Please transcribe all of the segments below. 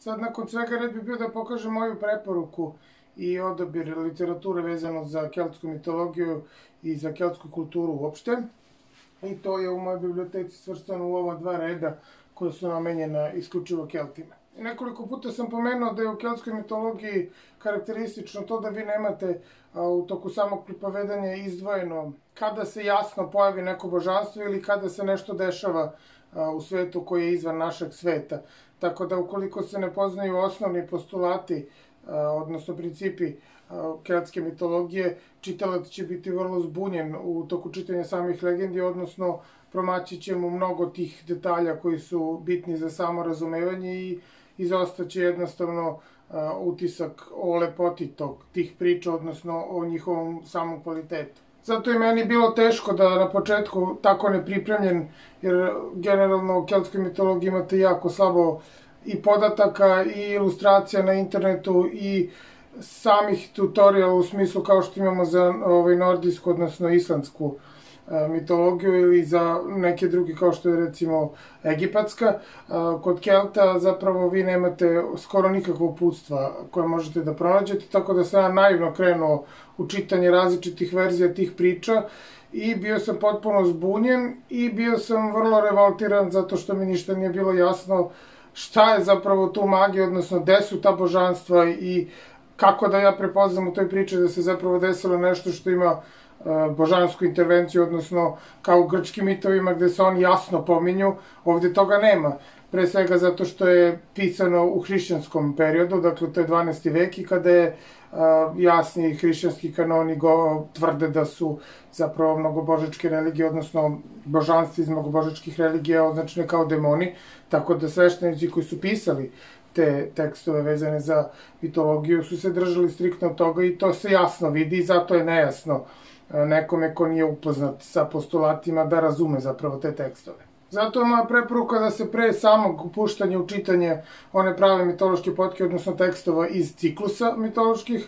Sad, nakon svega, red bi bio da pokažem moju preporuku i odabir literature vezano za keltsku mitologiju i za keltsku kulturu uopšte. I to je u mojoj biblioteci svrstano u ova dva reda koja su namenjena isključivo Keltima. Nekoliko puta sam pomenuo da je u keltskoj mitologiji karakteristično to da vi nemate u toku samog pripovedanja izdvojeno kada se jasno pojavi neko božanstvo ili kada se nešto dešava u svetu koji je izvan našeg sveta. Tako da ukoliko se ne poznaju osnovni postulati, odnosno principi keltske mitologije, čitalac će biti vrlo zbunjen u toku čitanja samih legendi, odnosno promaći će mu mnogo tih detalja koji su bitni za samo razumevanje i izostaće jednostavno utisak o lepoti tih priča, odnosno o njihovom samom kvalitetu. Zato je meni bilo teško da na početku tako nepripremljen, jer generalno u keltskoj mitologiji imate jako slabo i podataka i ilustracija na internetu i samih tutoriala u smislu kao što imamo za nordijsku, odnosno islandsku mitologiju ili za neke druge kao što je recimo egipatska. Kod Kelta zapravo vi nemate skoro nikakvo uputstva koje možete da pronađete, tako da sam ja naivno krenuo u čitanje različitih verzija tih priča i bio sam potpuno zbunjen i bio sam vrlo revoltiran zato što mi ništa nije bilo jasno šta je zapravo tu magija, odnosno gde su ta božanstva i kako da ja prepoznam u toj priči da se zapravo desilo nešto što ima božansku intervenciju, odnosno kao u grčkim mitovima gde se oni jasno pominju, ovde toga nema. Pre svega zato što je pisano u hrišćanskom periodu, dakle to je 12. vek i kada je jasni hrišćanski kanoni tvrde da su zapravo mnogobožačke religije, odnosno božanstva iz mnogobožačkih religija označene kao demoni, tako da sveštenici koji su pisali te tekstove vezane za mitologiju su se držali striktno od toga i to se jasno vidi i zato je nejasno nekome ko nije upoznat sa postulatima da razume zapravo te tekstove. Zato je moja preporuka da se pre samog upuštanja u čitanje one prave mitološke potke, odnosno tekstova iz ciklusa mitoloških,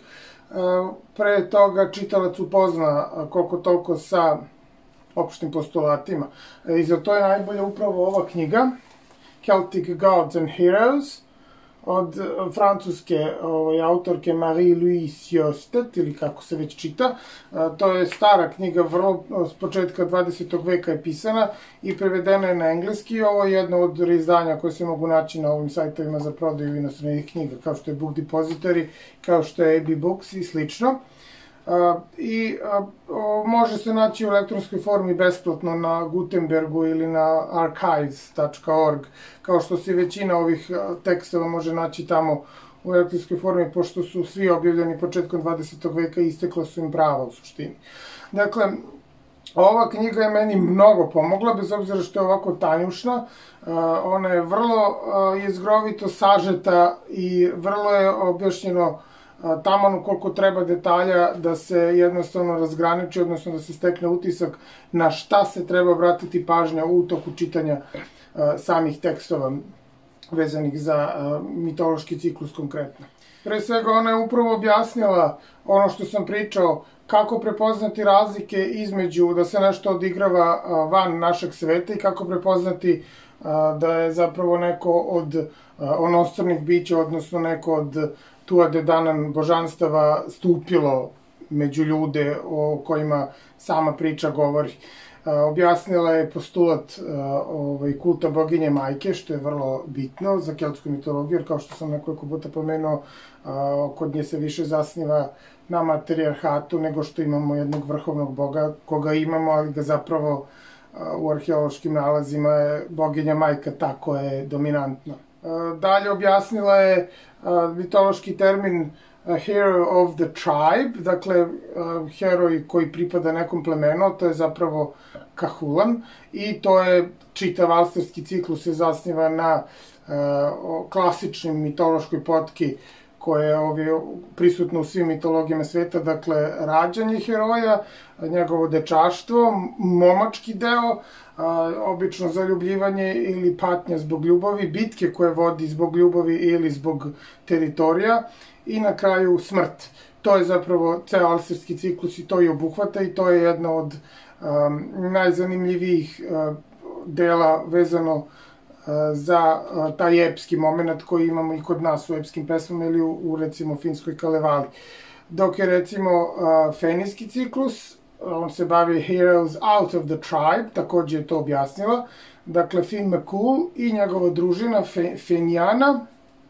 pre toga čitalac upozna koliko toliko sa opštim postulatima. I za to je najbolja upravo ova knjiga, Celtic Gods and Heroes, od francuske autorke Marie-Louise Jostet, ili kako se već čita. To je stara knjiga, vrlo s početka 20. veka je pisana i prevedena je na engleski. Ovo je jedno od izdanja koje se mogu naći na ovim sajtovima za prodaju inostranih knjiga, kao što je Book Depository, kao što je AB Books i slično. I može se naći u elektronskoj formi besplatno na Gutenbergu ili na archives.org, kao što se većina ovih tekstova može naći tamo u elektronskoj formi, pošto su svi objavljeni početkom 20. veka i istekla su im prava u suštini. Dakle, ova knjiga je meni mnogo pomogla, bez obzira što je ovako tanjušna. Ona je vrlo jezgrovito sažeta i vrlo je objašnjeno taman koliko treba detalja da se jednostavno razgraniči, odnosno da se stekne utisak na šta se treba obratiti pažnja u toku čitanja samih tekstova vezanih za mitološki ciklus konkretno. Pre svega ona je upravo objasnila ono što sam pričao, kako prepoznati razlike između da se nešto odigrava van našeg sveta i kako prepoznati da je zapravo neko od onostranih bića, odnosno neko od Tuatha Dé Danann božanstava stupilo među ljude o kojima sama priča govori. Objasnila je postulat kulta boginje majke, što je vrlo bitno za keltsku mitologiju, jer kao što sam nekoliko puta pomenuo, kod nje se više zasniva na matrijarhatu nego što imamo jednog vrhovnog boga, koga imamo, ali ga zapravo u arheološkim nalazima je boginja majka ta koja je dominantna. Dalje objasnila je mitološki termin hero of the tribe, dakle heroj koji pripada nekom plemenu, to je zapravo Kahulan i to je čitav alsterski ciklus se zasniva na klasičnim mitološkoj potki koje je prisutno u svim mitologijama sveta, dakle rađanje heroja, njegovo dečaštvo, momački deo, obično zaljubljivanje ili patnja zbog ljubavi, bitke koje vodi zbog ljubavi ili zbog teritorija i na kraju smrt. To je zapravo ceo alsterski ciklus i to je obuhvata i to je jedno od najzanimljivijih dela vezano za taj epski moment koji imamo i kod nas u epskim pesmama ili u recimo finskoj Kalevali. Dok je recimo fenijski ciklus, on se bavi Heroes Out of the Tribe, takođe je to objasnila. Dakle, Finn McCool i njegova družina Fenijana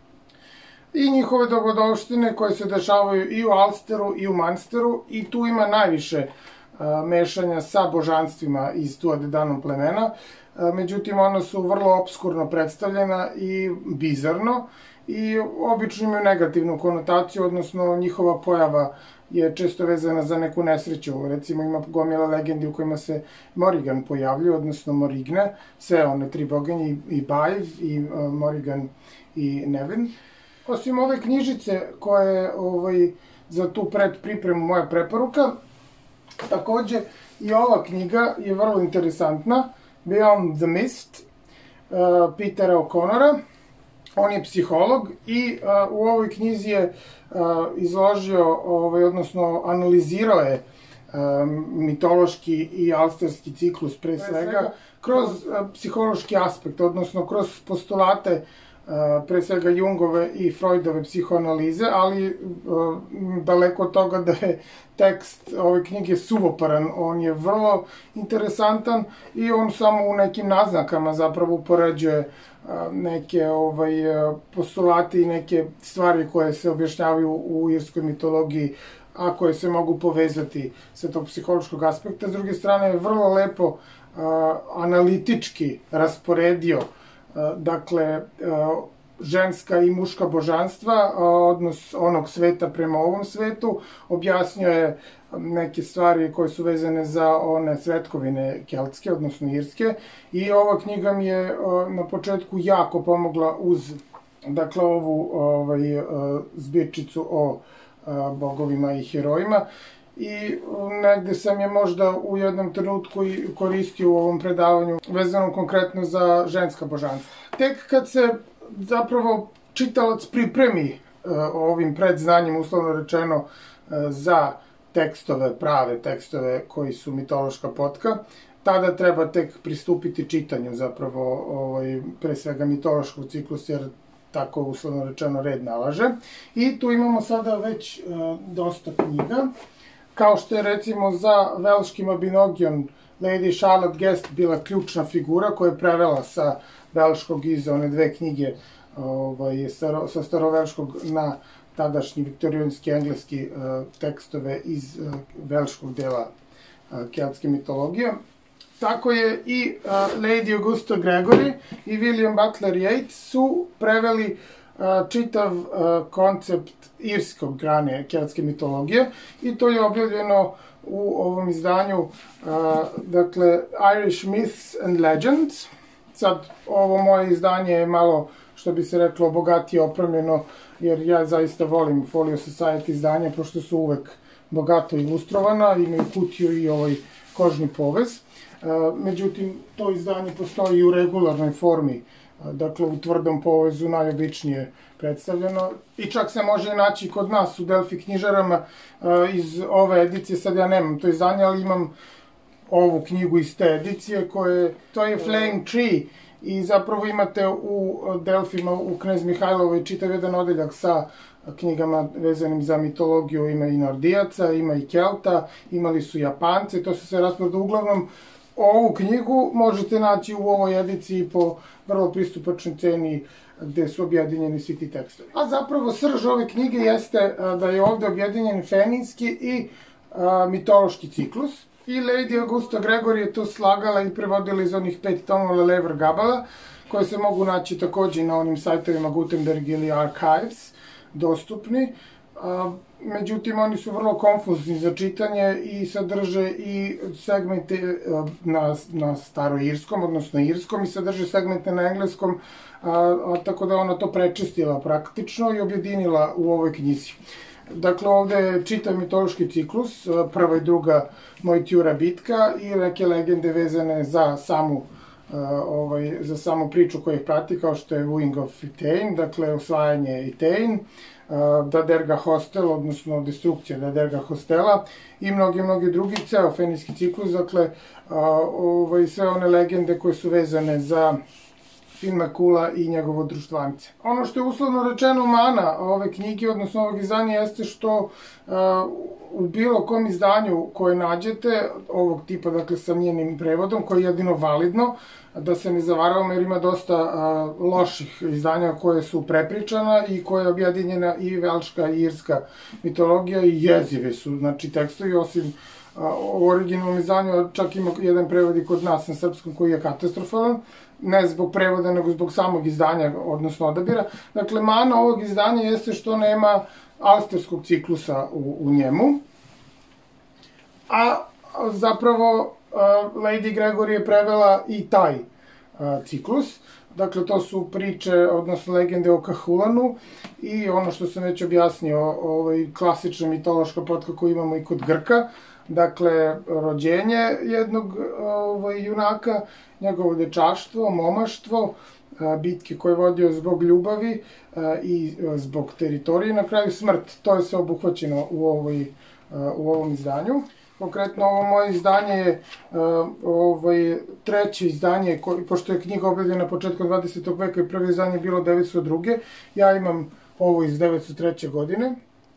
i njihove dogodovštine koje se dešavaju i u Ulsteru i u Munsteru i tu ima najviše mešanja sa božanstvima iz Tuadedanom plemena. Međutim, ona su vrlo obskurno predstavljena i bizarno i obično imaju negativnu konotaciju, odnosno njihova pojava je često vezana za neku nesreću. Recimo ima gomila legendi u kojima se Morrigan pojavljuje, odnosno Morrigne, sve one tri boginje, i Baiv, i Morrigan, i Nevin. Osim ove knjižice koje je za tu predpripremu moja preporuka, takođe i ova knjiga je vrlo interesantna, Beyond the Mist, Petera O'Connora. On je psiholog i u ovoj knjizi je izložio, odnosno analizirao je mitološki i alsterski ciklus pre svega kroz psihološki aspekt, odnosno kroz postulate pre svega Jungove i Freudove psihoanalize, ali daleko od toga da je tekst ove knjige suvoparan. On je vrlo interesantan i on samo u nekim naznakama zapravo upoređuje neke postulate i neke stvari koje se objašnjavaju u irskoj mitologiji, a koje se mogu povezati sa tog psihološkog aspekta. S druge strane, je vrlo lepo analitički rasporedio dakle, ženska i muška božanstva, odnos onog sveta prema ovom svetu, objasnio je neke stvari koje su vezane za one svetkovine keltske, odnosno irske, i ova knjiga mi je na početku jako pomogla uz, dakle, ovu zbirčicu o bogovima i herojima, i negde sam je možda u jednom trenutku i koristio u ovom predavanju vezano konkretno za ženska božanstva. Tek kad se zapravo čitalac pripremi ovim predznanjem, uslovno rečeno, za tekstove, prave tekstove koji su mitološka potka, tada treba tek pristupiti čitanju zapravo pre svega mitološkog ciklusa, jer tako uslovno rečeno red nalaže. I tu imamo sada već dosta knjiga, kao što je recimo za velški Mabinogion Lady Charlotte Guest bila ključna figura koja je prevela sa velškog iz one dve knjige sa starovelškog na tadašnji viktorijanski engleski tekstove iz velškog dela keltske mitologije. Tako je i Lady Augusta Gregory i William Butler Yeats su preveli čitav koncept irskog grane keltske mitologije, i to je objavljeno u ovom izdanju, dakle, Irish Myths and Legends. Sad, ovo moje izdanje je malo, što bi se reklo, bogatije opremljeno, jer ja zaista volim Folio Society izdanja, pošto su uvek bogato ilustrovana, imaju kutiju i kožni povez. Međutim, to izdanje postoji i u regularnoj formi, dakle u tvrdom povezu, najobičnije predstavljeno, i čak se može naći kod nas u Delfi knjižarama iz ove edicije. Sad ja nemam to izdanje, ali imam ovu knjigu iz te edicije, to je Flame Tree, i zapravo imate u Delfima u Knez Mihajlovoj čitav jedan odeljak sa knjigama vezanim za mitologiju. Ima i Nordijaca, ima i Kelta, imali su Japance, to se sve raspada. Uglavnom, ovu knjigu možete naći u ovoj ediciji po vrlo pristupačnoj ceni, gde su objedinjeni svi ti tekstovi. A zapravo srž ove knjige jeste da je ovde objedinjen fenijski i mitološki ciklus. I Lady Augusta Gregory je to slagala i prevodila iz onih 5 tomova Lever Gabala, koje se mogu naći takođe na onim sajtovima Gutenberg ili Archives, dostupni. Međutim, oni su vrlo konfuzni za čitanje i sadrže i segmente na staroirskom, odnosno irskom, i sadrže segmente na engleskom, tako da ona to prečistila praktično i objedinila u ovoj knjizi. Dakle, ovde je čitav mitološki ciklus, prva i druga Mojtjura bitka i neke legende vezane za samu priču koja ih prati, kao što je Wooing of Etain, dakle osvajanje Etain, Daderga Hostel, odnosno destrukcija Daderga Hostela, i mnogi drugi, ceo fenijski ciklus, dakle sve one legende koje su vezane za Filme Kula i njegovo društvance. Ono što je uslovno rečeno mana ove knjige, odnosno ovog izdanja, jeste što u bilo kom izdanju koje nađete, ovog tipa, dakle, sa njenim prevodom, koji je jedino validno, da se ne zavaravamo jer ima dosta loših izdanja koje su prepričana i koje je objedinjena i velška i irska mitologija i jezive su, znači, tekstovi, osim u originalnom izdanju, čak ima jedan prevod i kod nas na srpskom koji je katastrofalan, ne zbog prevoda, nego zbog samog izdanja, odnosno odabira. Dakle, mana ovog izdanja jeste što nema alsterskog ciklusa u njemu, a zapravo Lady Gregory je prevela i taj ciklus. Dakle, to su priče, odnosno legende o Kahulanu i ono što sam već objasnio, klasična mitološka potka koju imamo i kod Grka. Dakle, rođenje jednog junaka, njegovo dečaštvo, momaštvo, bitke koje je vodio zbog ljubavi i zbog teritorije, na kraju smrt. To je sve obuhvaćeno u ovom izdanju. Konkretno, ovo moje izdanje je treće izdanje, pošto je knjiga objavljena početkom 20. veka i prvo izdanje je bilo 902. Ja imam ovo iz 903. godine.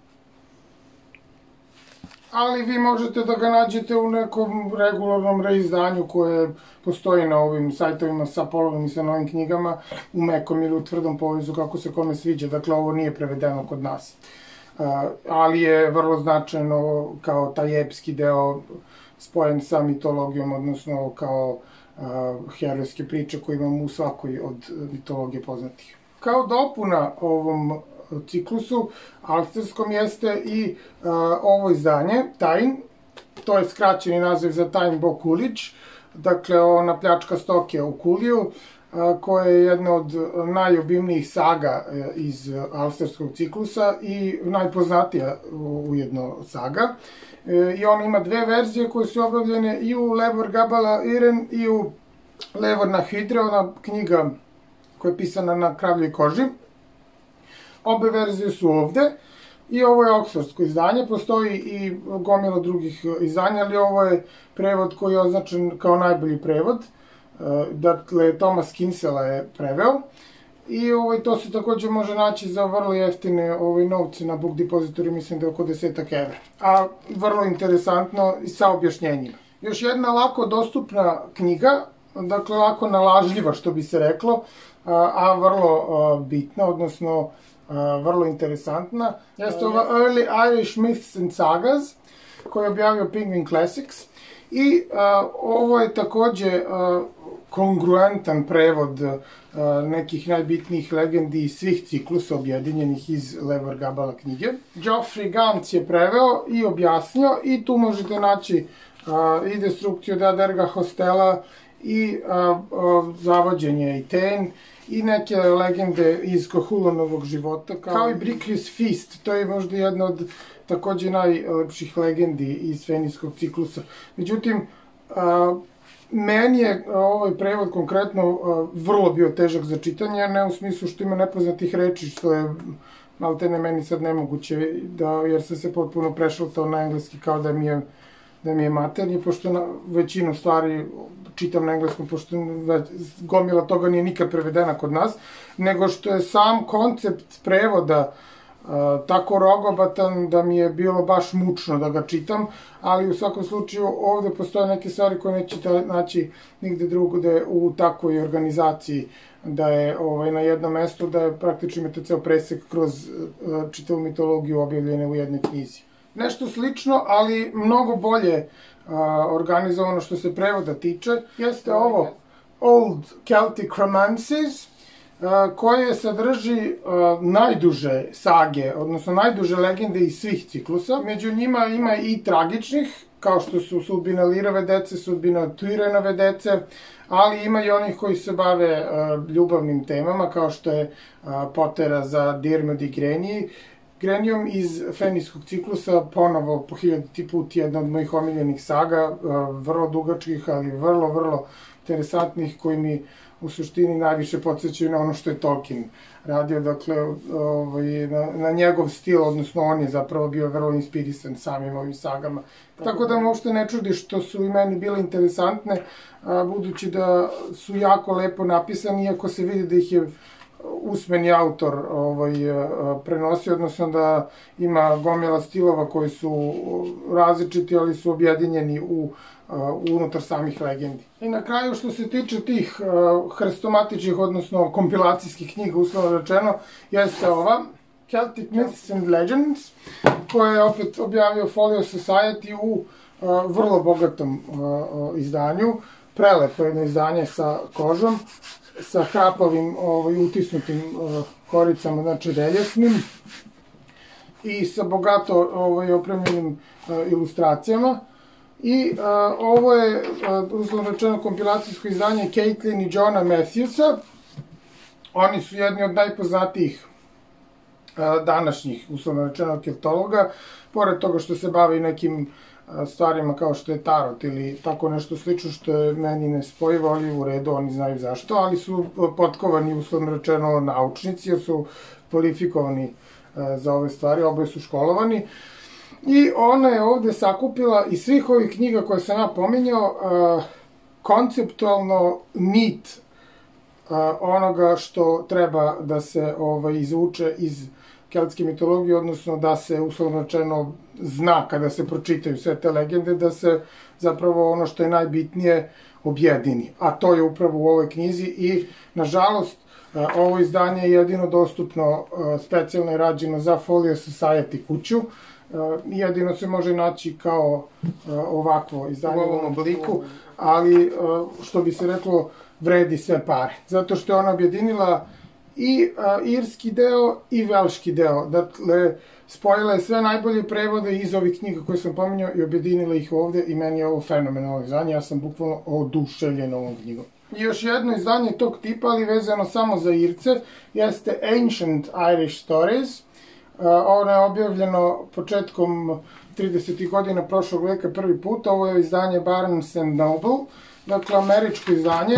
Ali vi možete da ga nađete u nekom regularnom reizdanju koje postoji na ovim sajtovima sa polovnim i sa novim knjigama, u mekom ili u tvrdom povezu, kako se kome sviđa. Dakle, ovo nije prevedeno kod nas. Ali je vrlo značajno kao taj epski deo spojen sa mitologijom, odnosno kao herojske priče koje imamo u svakoj od mitologije poznatih. Kao dopuna ovom ciklusu alsterskom jeste i ovo izdanje, Tajn, to je skraćeni naziv za Tajn Bo Kulić, dakle ona pljačka stoke u Kuliju, koja je jedna od najobimnijih saga iz alsterskog ciklusa i najpoznatija ujedno saga. I on ima dve verzije koje su objavljene i u Levor Gabala Iren i u Levor na Hydre, ona knjiga koja je pisana na kravljoj koži. Obe verzije su ovde i ovo je oksfordsko izdanje, postoji i gomila drugih izdanja, ali ovo je prevod koji je označen kao najbolji prevod. Dakle, Thomas Kinsella je preveo i to se takođe može naći za vrlo jeftine novce na Book Depository, mislim da je oko 10 evra. A vrlo interesantno i sa objašnjenjima. Još jedna lako dostupna knjiga, dakle lako nalažljiva što bi se reklo, a vrlo bitna, odnosno vrlo interesantna, jeste ova Early Irish Myths and Sagas, koju je objavio Penguin Classics. I ovo je takođe kongruentan prevod nekih najbitnijih legendi iz svih ciklusa objedinjenih iz Levor Gabala knjige. Geoffrey Gantz je preveo i objasnio i tu možete naći i destrukciju Derga Hostela i zavođenje Iten i neke legende iz Kahulanovog života, kao i Brickley's Feast. To je možda jedna od takođe najlepših legendi iz fenijskog ciklusa. Međutim, meni je ovaj prevod konkretno vrlo bio težak za čitanje, ne u smislu što ima nepoznatih reči, što je maltene meni sad nemoguće, jer sam se potpuno prešaltao na engleski kao da mi je maternji, pošto većinu stvari čitam na engleskom, pošto gomila toga nije nikad prevedena kod nas, nego što je sam koncept prevoda tako rogobatan da mi je bilo baš mučno da ga čitam, ali u svakom slučaju ovde postoje neke stvari koje nećete naći nigde drugde u takvoj organizaciji, da je na jednom mestu, da je praktično imate ceo presek kroz čitavu mitologiju objavljene u jednoj knjizi. Nešto slično, ali mnogo bolje organizovano što se prevoda tiče, jeste ovo Old Celtic Romances, koje sadrži najduže sage, odnosno najduže legende iz svih ciklusa. Među njima ima i tragičnih, kao što su sudbina Lirove dece, sudbina Tuirenove dece, ali ima i onih koji se bave ljubavnim temama, kao što je Potera za Diarmaid i Grenijom iz fenijskog ciklusa, ponovo po 1000. put jedna od mojih omiljenih saga, vrlo dugačkih, ali vrlo interesantnih, koji mi u suštini najviše podsjećaju na ono što je Tolkien radio, dakle, na njegov stil, odnosno on je zapravo bio vrlo inspirisan samim ovim sagama. Tako da me uopšte ne čudi što su i meni bile interesantne, budući da su jako lepo napisani, iako se vidi da ih je usmeni autor prenosio, odnosno da ima gomila stilova koji su različiti, ali su objedinjeni unutar samih legendi. I na kraju, što se tiče tih hrestomatičnih, odnosno kompilacijskih knjiga, uslovno rečeno, jeste ova Celtic Myths and Legends, koja je opet objavio Folio Society u vrlo bogatom izdanju. Prelepo jedno izdanje sa kožom, sa hrapavim utisnutim koricama, znači reljefnim, i sa bogato opremljenim ilustracijama. I ovo je, uslovno rečeno, kompilacijsko izdanje Caitlin i Johna Matthewsa. Oni su jedni od najpoznatijih današnjih, uslovno rečeno, keltologa, pored toga što se bavi nekim stvarima kao što je tarot ili tako nešto slično, što je meni nespojivo, ali u redu, oni znaju zašto, ali su potkovani, uslovno rečeno, naučnici, jer su kvalifikovani za ove stvari, oboje su školovani. I ona je ovde sakupila iz svih ovih knjiga koje sam ja pominjao konceptualno nit onoga što treba da se izvuče iz keltske mitologije, odnosno da se, uslovno rečeno, zna kada se pročitaju sve te legende, da se zapravo ono što je najbitnije objedini. A to je upravo u ovoj knjizi i, nažalost, ovo izdanje je jedino dostupno, specijalno je rađeno za Folio Society kuću. Jedino se može naći kao ovakvo izdanje u ovom obliku, ali, što bi se reklo, vredi sve pare. Zato što je ona objedinila i irski deo i velški deo. Dakle, spojila je sve najbolje prevode iz ovih knjiga koje sam pominjao i objedinila ih ovde i meni je ovo fenomenalno izdanje. Ja sam bukvalno oduševljen ovom knjigom. I još jedno izdanje tog tipa, ali vezano samo za Irce, jeste Ancient Irish Stories. Ono je objavljeno početkom 30. godina prošlog veka prvi put. Ovo je izdanje Barnes and Noble, dakle američko izdanje,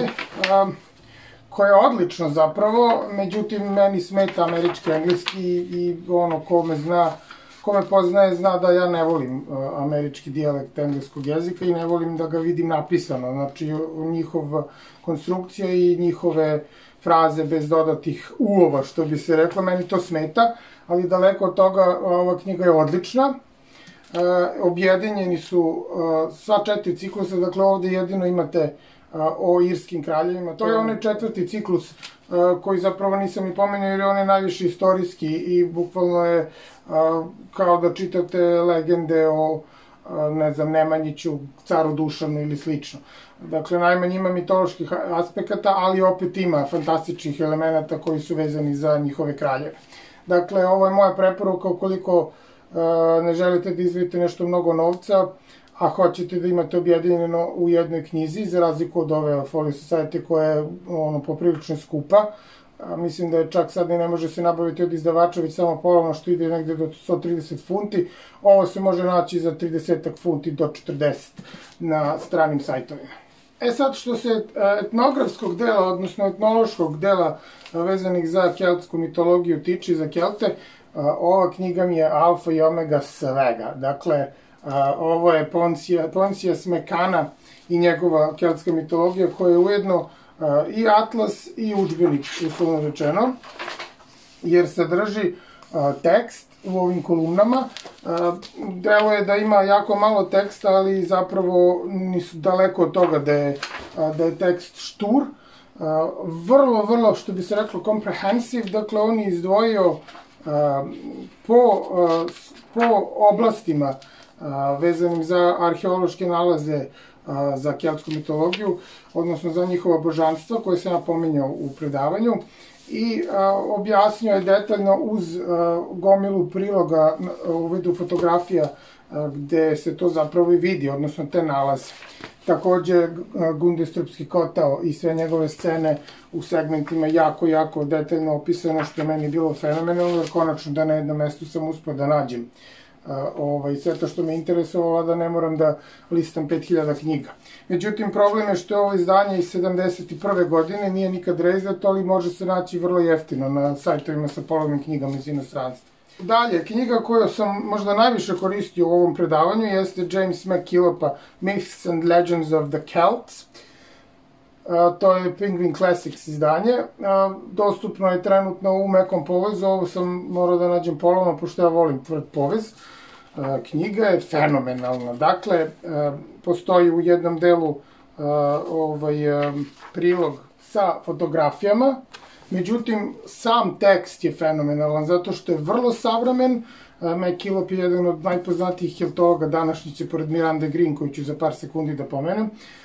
koje je odlično zapravo, međutim meni smeta američki engleski i ono ko me poznaje zna da ja ne volim američki dijalekt engleskog jezika i ne volim da ga vidim napisano, znači njihova konstrukcija i njihove fraze bez dodatih uova, što bi se reklo, meni to smeta, ali daleko od toga ova knjiga je odlična. Objedinjeni su sva 4 ciklusa, dakle ovde jedino imate o irskim kraljevima. To je onaj 4. ciklus koji zapravo nisam i pomenuo jer je on je najviše istorijski i bukvalno je kao da čitate legende o, ne znam, Nemanjiću, caru Dušanu ili slično. Dakle, najmanje ima mitoloških aspekata, ali opet ima fantastičnih elemenata koji su vezani za njihove kraljeve. Dakle, ovo je moja preporuka ukoliko ne želite da izdvojite nešto mnogo novca, a hoćete da imate objedinjeno u jednoj knjizi, za razliku od ove Folio Society koja je poprilično skupa. Mislim da je čak sad ne može se nabaviti od izdavača, već samo polovno što ide negde do 130 funti. Ovo se može naći za 30 funti do 40 na stranim sajtovima. E sad, što se etnografskog dela, odnosno etnološkog dela vezanih za keltsku mitologiju tiče, za Kelte, ova knjiga mi je alfa i omega svega. Dakle, ovo je Poncijus Mekana i njegova keltska mitologija, koja je ujedno i atlas i udžbenik, uslovno rečeno, jer sadrži tekst u ovim kolumnama. Delo je da ima jako malo teksta, ali zapravo nisu daleko od toga da je tekst štur. Vrlo, što bi se reklo, comprehensive, dakle on je izdvojio po oblastima vezanim za arheološke nalaze za keltsku mitologiju, odnosno za njihova božanstva koje sam napominjao u predavanju, i objasnio je detaljno uz gomilu priloga u vidu fotografija gde se to zapravo i vidi, odnosno te nalaze. Takođe, Gundestrupski kotao i sve njegove scene u segmentima jako detaljno opisano, što je meni bilo fenomenalno, jer konačno da na jednom mestu sam uspio da nađem sve to što me interesovalo, da ne moram da listam 5000 knjiga. Međutim, problem je što je ovo izdanje iz 71. godine, nije nikad reizdato, ali može se naći vrlo jeftino na sajtovima sa polovnim knjigama iz inostranstva. Dalje, knjiga koju sam možda najviše koristio u ovom predavanju jeste James McKillopa Myths and Legends of the Celts. To je Penguin Classics izdanje. Dostupno je trenutno u mekom povezu, ovo sam morao da nađem polovno, pošto ja volim tvrd povez. Knjiga je fenomenalna. Dakle, postoji u jednom delu prilog sa fotografijama, međutim, sam tekst je fenomenalan, zato što je vrlo savremen. McKillop je jedan od najpoznatijih keltologa današnjice, pored Mirande Green, koju ću za par sekundi da pomenem.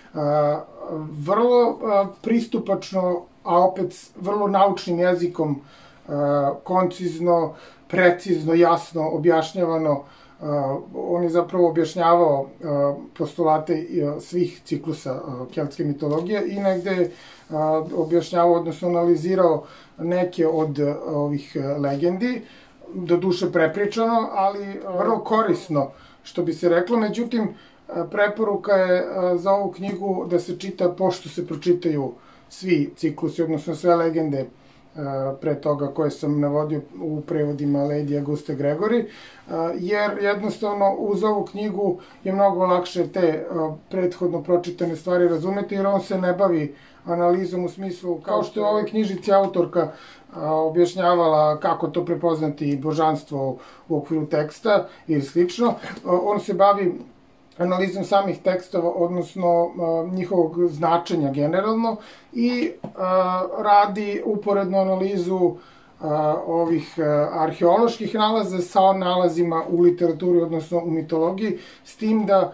Vrlo pristupačno, a opet vrlo naučnim jezikom, koncizno, precizno, jasno objašnjavano. On je zapravo objašnjavao postulate svih ciklusa keltske mitologije i negde je objašnjavao, odnosno analizirao neke od ovih legendi, do duše prepričano, ali vrlo korisno, što bi se reklo. Međutim, preporuka je za ovu knjigu da se čita pošto se pročitaju svi ciklusi, odnosno sve legende pre toga koje sam navodio u prevodima Lady Auguste Gregory, jer jednostavno uz ovu knjigu je mnogo lakše te prethodno pročitane stvari razumeti, jer on se ne bavi analizom u smislu, kao što je u ovoj knjižici autorka objašnjavala kako to prepoznati božanstvo u okviru teksta ili slično. On se bavi analizom samih tekstova, odnosno njihovog značenja generalno, i radi uporednu analizu ovih arheoloških nalaza sa nalazima u literaturi, odnosno u mitologiji, s tim da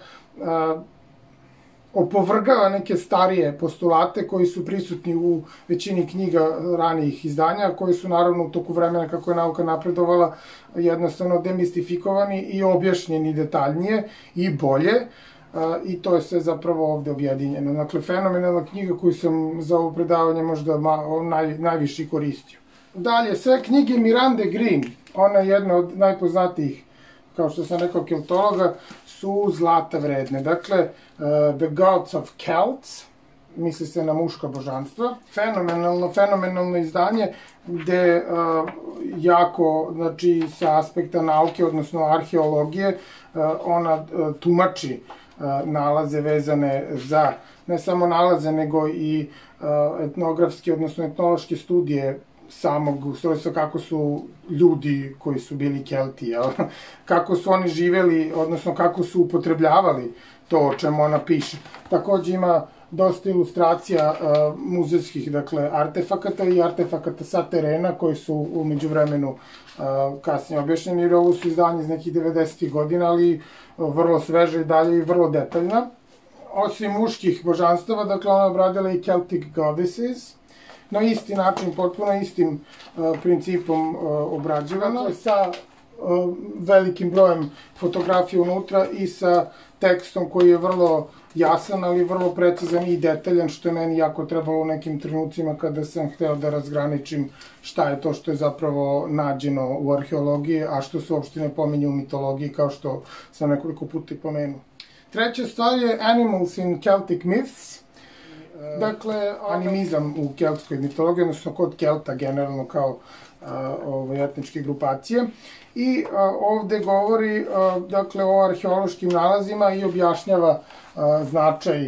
opovrgava neke starije postulate koji su prisutni u većini knjiga ranijih izdanja, koji su naravno u toku vremena kako je nauka napredovala jednostavno demistifikovani i objašnjeni detaljnije i bolje, i to je sve zapravo ovde objedinjeno. Dakle, fenomenalna knjiga koju sam za ovo predavanje možda najviše koristio. Dalje, sve knjige Mirande Green, ona je jedna od najpoznatijih, kao što sam rekao, keltologa, su zlata vredne. Dakle, The Gods of Celts, misli se na muška božanstva. Fenomenalno izdanje, gde jako, znači, sa aspekta nauke, odnosno arheologije, ona tumači nalaze vezane za, ne samo nalaze, nego i etnografske, odnosno etnološke studije samog ustrojstva, kako su ljudi koji su bili Kelti, kako su oni živeli, odnosno kako su upotrebljavali to o čemu ona piše. Takođe ima dosta ilustracija muzejskih, dakle, artefakata i artefakata sa terena koji su umeđu vremenu kasnije objašnjeni, jer ovo su izdanje iz nekih 90. godina, ali vrlo sveže i dalje i vrlo detaljna. Osim muških božanstava, dakle, ona obradila i Celtic Goddesses, na isti način, potpuno istim principom obrađivano, sa velikim brojem fotografija unutra i sa tekstom koji je vrlo jasan, ali vrlo precizan i detaljan, što je meni jako trebalo u nekim trenucima kada sam hteo da razgraničim šta je to što je zapravo nađeno u arheologiji, a što se uopšte ne pominje u mitologiji, kao što sam nekoliko puta i pomenuo. Treća stvar je Animals in Celtic Myths. Dakle, animizam u keltskoj mitologiji, odnosno kod Kelta generalno kao etničke grupacije. I ovde govori, dakle, o arheološkim nalazima i objašnjava značaj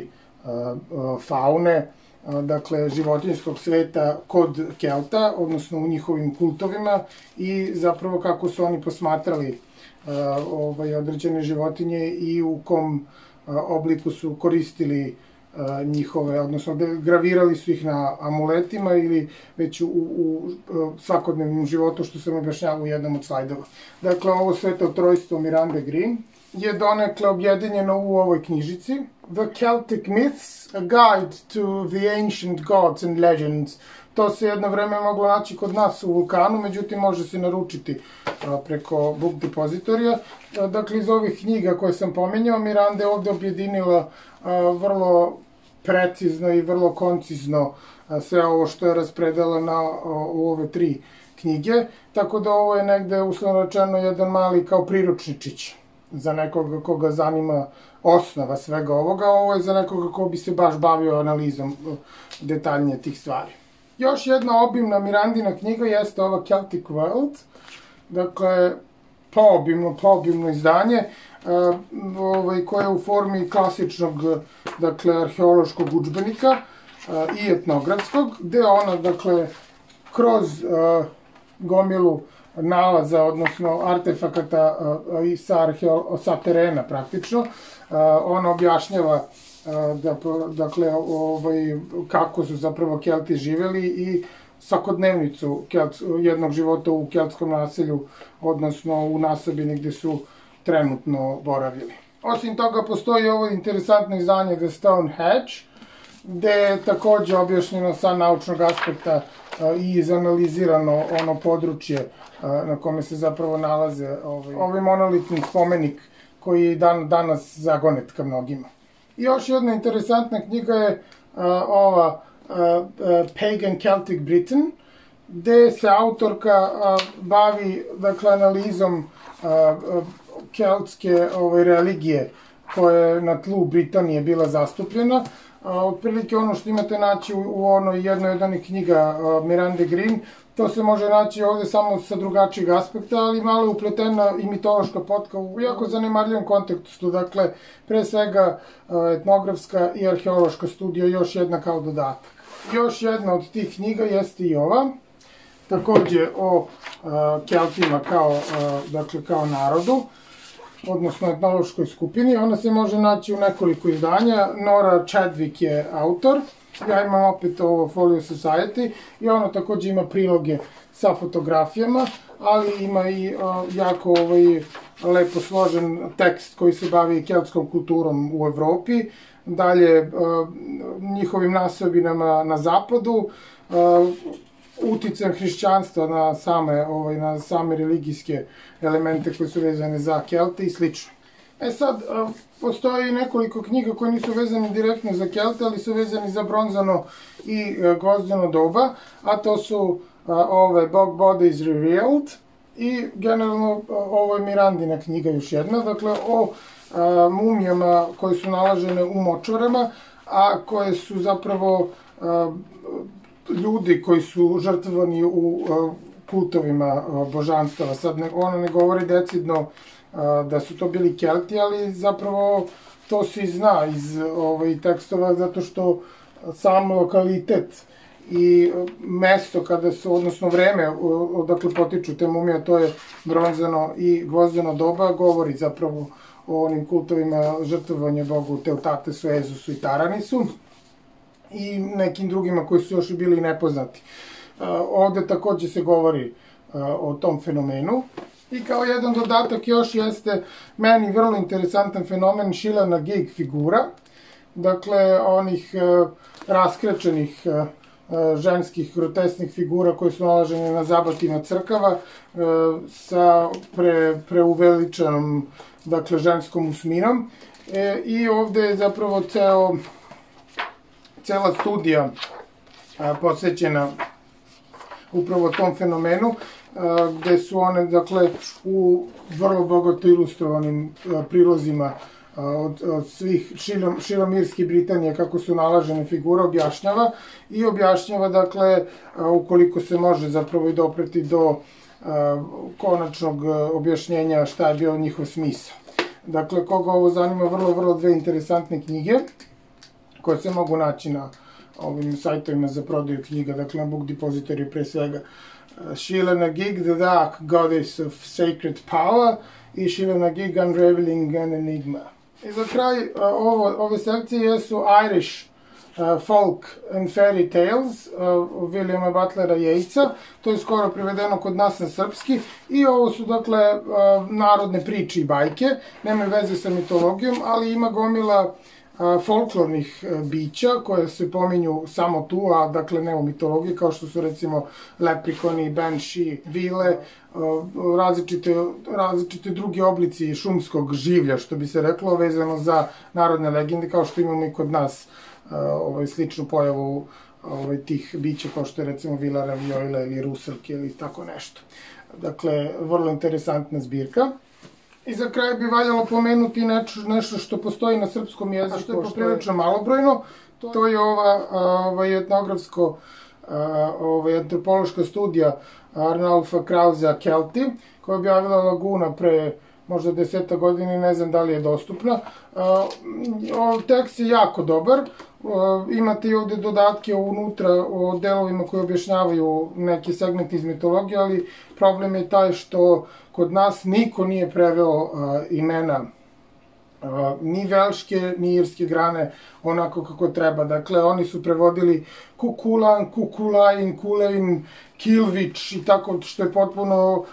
faune, dakle, životinjskog sveta kod Kelta, odnosno u njihovim kultovima, i zapravo kako su oni posmatrali određene životinje i u kom obliku su koristili njihove, odnosno gravirali su ih na amuletima ili već u svakodnevnom životu, što sam objašnjavao u jednom od slajdova. Dakle, ovo sveto trojstvo Mirande Green je donekle objedinjeno u ovoj knjižici. The Celtic Myths, a Guide to the Ancient Gods and Legends. To se jedno vreme moglo naći kod nas u Vulkanu, međutim može se naručiti preko Book Depositorija. Dakle, iz ovih knjiga koje sam pominjao, Miranda je ovde objedinila vrlo precizno i vrlo koncizno sve ovo što je raspredala u ove tri knjige, tako da ovo je negde, uslovno rečeno, jedan mali kao priručničić za nekoga koga zanima osnova svega ovoga, ovo je za nekoga ko bi se baš bavio analizom detaljnije tih stvari. Još jedna obimna Mirandina knjiga jeste ova Celtic World, dakle, poobimno izdanje, koje je u formi klasičnog, dakle, arheološkog udžbenika i etnografskog, gde ona, dakle, kroz gomilu nalaza, odnosno artefakata sa terena praktično, ona objašnjava dakle, kako su zapravo Kelti živeli i svakodnevnicu jednog života u keltskom naselju, odnosno u nasobini gde su trenutno boravili. Osim toga, postoji ovo interesantno izdanje The Stone Hedge, gde je takođe objašnjeno sa naučnog aspekta i izanalizirano ono područje na kome se zapravo nalaze ovaj monolitni spomenik koji je danas zagonetka mnogima. I još jedna interesantna knjiga je ova Pagan Celtic Britain, gde se autorka bavi, dakle, analizom keltske religije koja je na tlu Britanije bila zastupljena. Otprilike ono što imate naći u jednoj od onih knjiga Mirande Green, to se može naći ovde samo sa drugačijeg aspekta, ali malo je upletena i mitološka potka u jako zanemarljivom kontekstu. Dakle, pre svega etnografska i arheološka studija, još jedna kao dodatak. Još jedna od tih knjiga jeste i ova, takođe o Keltima kao narodu, odnosno etnološkoj skupini. Ona se može naći u nekoliko izdanja. Nora Chadwick je autor. Ja imam opet ovo Folio Society i ona takođe ima priloge sa fotografijama, ali ima i jako lepo složen tekst koji se bavi keltskom kulturom u Evropi, dalje njihovim nasobinama na zapadu, uticajem hrišćanstva na same religijske elemente koje su vezane za Kelte i slično. Sad, postoji nekoliko knjiga koje nisu vezane direktno za Kelte, ali su vezani za bronzano i gvozdeno doba, a to su ove Bog Bodies Revealed i generalno ovo je Mirandina knjiga još jedna, dakle o mumijama koje su nalažene u močvarama, a koje su zapravo ljudi koji su žrtvovani u kultovima božanstava. Sad ona ne govori decidno da su to bili Kelti, ali zapravo to se i zna iz tekstova, zato što sam lokalitet i mesto kada su, odnosno vreme odakle potiču te mumije, to je bronzano i gvozdeno doba, govori zapravo o onim kultovima žrtvovanja bogu Teutatesu, Ezusu i Taranisu i nekim drugima koji su još i bili nepoznati. Ovde takođe se govori o tom fenomenu. I kao jedan dodatak još jeste meni vrlo interesantan fenomen Sheela na Gig figura, dakle onih raskrečenih ženskih grotesknih figura koje su nalažene na zabatima crkava sa preuveličanom, dakle, ženskom usminom. I ovde je zapravo cela studija posvećena upravo tom fenomenu, gde su one, dakle, u vrlo bogato ilustrovanim prilozima od svih širom Irske i Britanije kako su nalažene figure objašnjava, dakle, ukoliko se može zapravo i dopreti do konačnog objašnjenja šta je bio njihov smisao. Dakle, koga ovo zanima, vrlo dve interesantne knjige koje se mogu naći na ovim sajtovima za prodaju knjiga, dakle na Book Depository pre svega. Sheela na Gig, The Dark Goddess of Sacred Power i Sheela na Gig, Unraveling an Enigma. I za kraj ove sekcije jesu Irish Folk and Fairy Tales Williama Butlera Yeatsa, to je skoro prevedeno kod nas na srpski, i ovo su, dakle, narodne priče i bajke, nemaju veze sa mitologijom, ali ima gomila folklornih bića koje se pominju samo tu, a dakle ne u mitologiji, kao što su recimo leprikoni, banshee, vile, različite drugi oblici šumskog življa, što bi se reklo, vezano za narodne legende, kao što imamo i kod nas sličnu pojavu tih bića kao što je recimo Vila Raviola ili Rusalke ili tako nešto. Dakle, vrlo interesantna zbirka. I za kraj bi valjalo pomenuti nešto što postoji na srpskom jeziku, što je poprilično malobrojno. To je ova etnografsko antropološka studija Arnulfa Krausea Kelti, koja je objavila Laguna pre možda 10 godina i ne znam da li je dostupna. Tekst je jako dobar, imate i ovde dodatke unutra o delovima koji objašnjavaju neke segmente iz mitologije, ali problem je taj što kod nas niko nije preveo imena ni velške, ni irske grane onako kako treba. Dakle, oni su prevodili Kukulan, Kukulajin, Kulein, Kilvić i tako, što je potpuno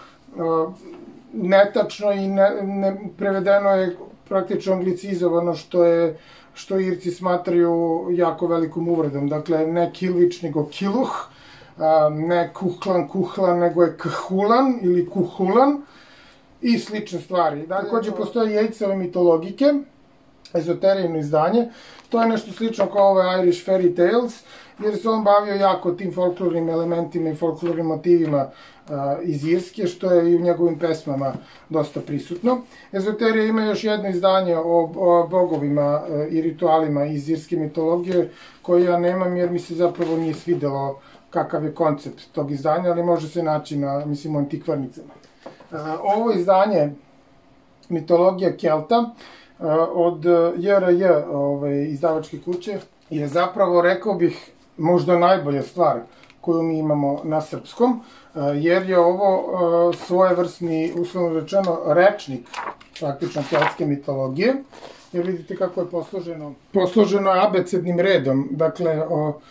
netačno i prevedeno je praktično anglicizovano, što Irci smatraju jako velikom uvredom. Dakle, ne Kilvić, nego Kiluh, ne Kuhlan, Kuhlan, nego je Khulan ili Kuhulan i slične stvari. Takođe, postoje Jejceve mitologike, ezoterijno izdanje. To je nešto slično kao ove Irish Fairy Tales, jer se on bavio jako tim folklornim elementima i folklornim motivima iz Irske, što je i u njegovim pesmama dosta prisutno. Ezoterija ima još jedno izdanje o bogovima i ritualima iz irske mitologije, koje ja nemam jer mi se zapravo nije svidelo kakav je koncept tog izdanja, ali može se naći na, mislim, u antikvarnicama. Ovo izdanje Mitologija Kelta od JRJ izdavačke kuće je zapravo, rekao bih, možda najbolja stvar koju mi imamo na srpskom, jer je ovo svojevrsni, uslovno rečeno, rečnik praktično keltske mitologije, jer vidite kako je posloženo. Posloženo je abecednim redom, dakle,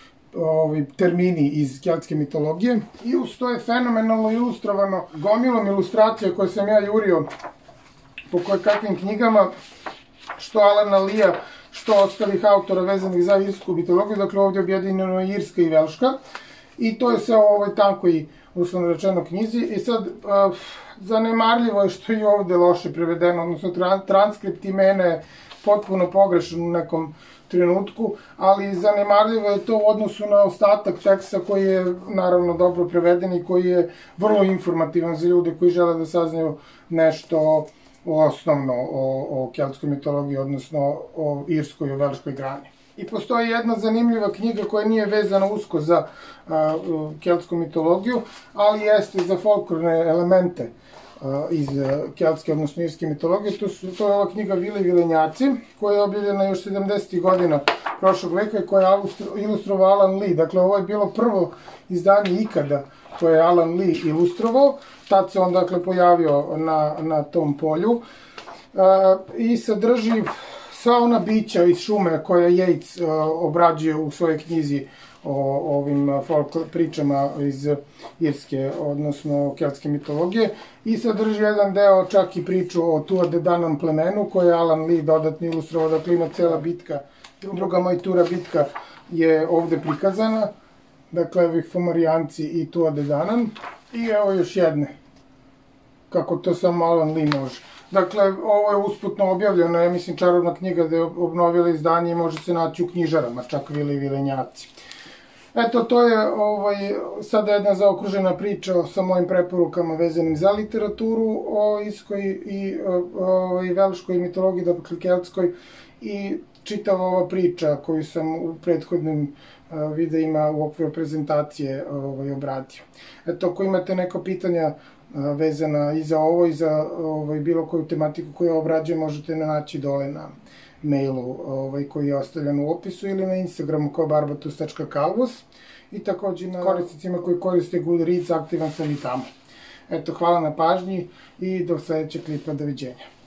termini iz keltske mitologije, i uz to je fenomenalno ilustrovano gomilom ilustracija koje sam ja jurio po kakvim knjigama, što Alana Lia, što ostalih autora vezanih za irsku mitologiju. Dakle, ovdje je objedinjeno je irska i velška, i to je sve u ovoj tankoj, uslovno rečeno, knjizi. I sad, zanemarljivo je što je ovde loše prevedeno, odnosno transkript imena je potpuno pogrešan u nekom trenutku, ali zanemarljivo je to u odnosu na ostatak teksta koji je naravno dobro preveden i koji je vrlo informativan za ljude koji žele da saznaju nešto osnovno o keltskoj mitologiji, odnosno o irskoj i o velškoj grani. I postoji jedna zanimljiva knjiga koja nije vezana usko za keltsku mitologiju, ali jeste za folklorne elemente iz keltske, odnosno irske mitologije. To je ova knjiga Vile i vilenjaci, koja je objavljena još 70. godina prošlog veka i koja je ilustrovao Alan Lee. Dakle, ovo je bilo prvo izdanje ikada koje je Alan Lee ilustrovao. Tad se on, dakle, pojavio na tom polju i sadrži sva ona bića iz šume koje Yates obrađuje u svojoj knjizi o ovim pričama iz irske, odnosno keltske mitologije, i sadrži jedan deo čak i priču o Tuatha Dé Danann plemenu koje je Alan Lee dodatno ilustrovao. Dakle, ima cela bitka, druga Maitura bitka je ovde prikazana, dakle, ovih Fomorijanci i Tuatha Dé Danann, i evo još jedne, kako to samo Alan Lee može. Dakle, ovo je usputno objavljeno, ja mislim, čarobna knjiga da je obnovila izdanje i može se naći u knjižarama, čak Vile i vilenjaci. Eto, to je sada jedna zaokružena priča sa mojim preporukama vezanim za literaturu o irskoj i velškoj mitologiji, dakle keltskoj, i čitava ova priča koju sam u prethodnim videima u okviru prezentacije obradio. Eto, ako imate neko pitanja vezana i za ovo i za bilo koju tematiku koju obrađujem, možete naći dole na mailu koji je ostavljen u opisu ili na Instagramu kao barbatus.calvus, i takođe na korisnicima koji koriste Goodreads, aktivan sam i tamo. Eto, hvala na pažnji i do sledećeg klipa, doviđenja.